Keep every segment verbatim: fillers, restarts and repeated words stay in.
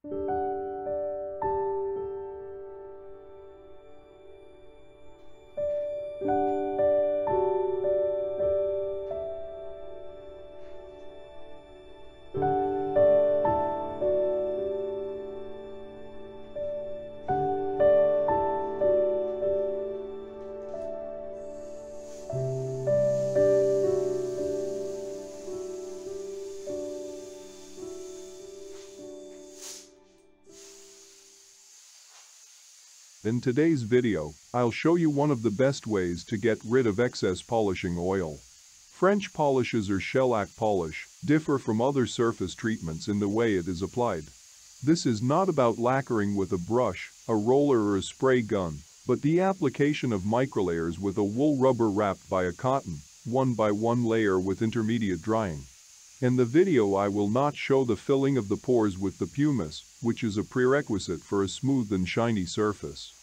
In today's video, I'll show you one of the best ways to get rid of excess polishing oil. French polishes or shellac polish differ from other surface treatments in the way it is applied. This is not about lacquering with a brush, a roller or a spray gun, but the application of microlayers with a wool rubber wrapped by a cotton, one by one layer with intermediate drying. In the video I will not show the filling of the pores with the pumice, which is a prerequisite for a smooth and shiny surface.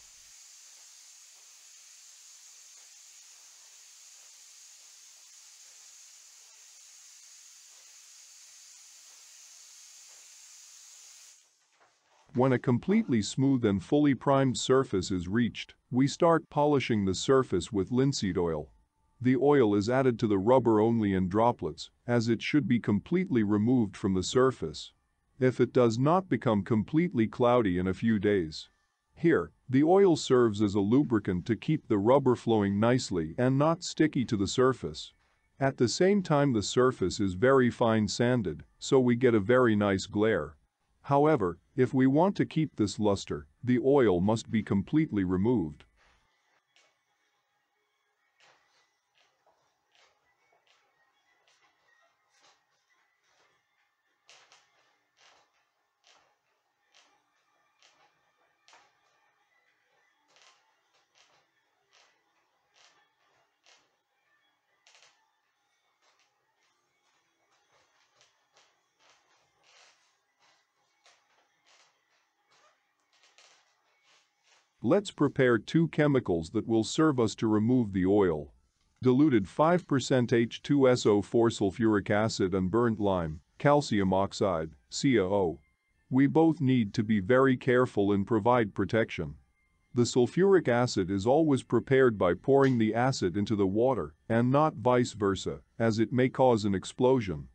When a completely smooth and fully primed surface is reached, we start polishing the surface with linseed oil. The oil is added to the rubber only in droplets, as it should be completely removed from the surface. If it does not become completely cloudy in a few days. Here, the oil serves as a lubricant to keep the rubber flowing nicely and not sticky to the surface. At the same time the surface is very fine sanded, so we get a very nice glare. However, if we want to keep this luster, the oil must be completely removed. Let's prepare two chemicals that will serve us to remove the oil. Diluted five percent H two S O four sulfuric acid and burnt lime, calcium oxide, C A O. We both need to be very careful and provide protection. The sulfuric acid is always prepared by pouring the acid into the water and not vice versa, as it may cause an explosion.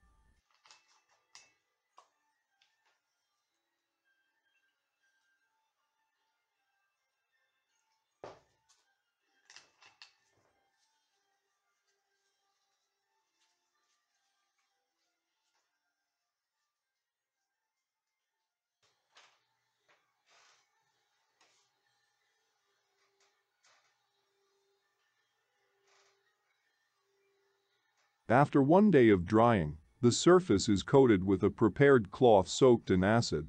After one day of drying, the surface is coated with a prepared cloth soaked in acid.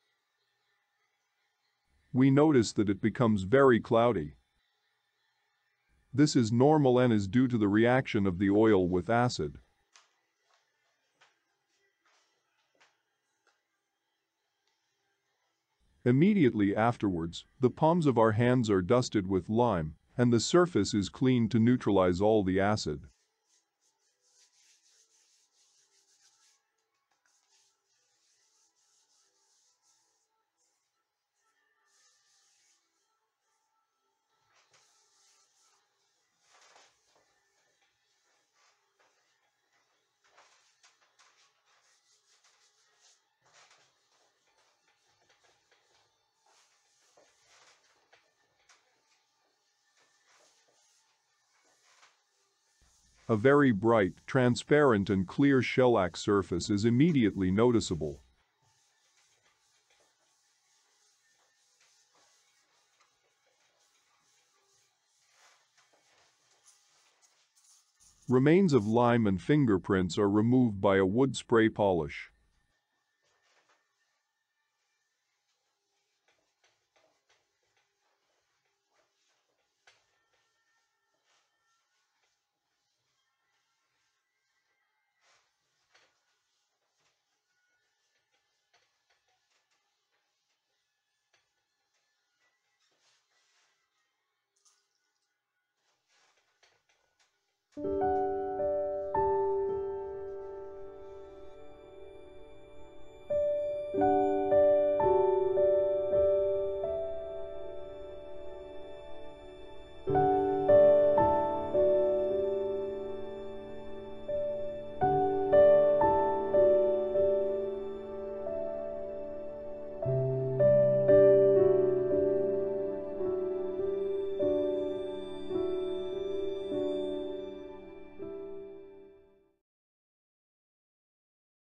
We notice that it becomes very cloudy. This is normal and is due to the reaction of the oil with acid. Immediately afterwards, the palms of our hands are dusted with lime, and the surface is cleaned to neutralize all the acid. A very bright, transparent and clear shellac surface is immediately noticeable. Remains of lime and fingerprints are removed by a wood spray polish.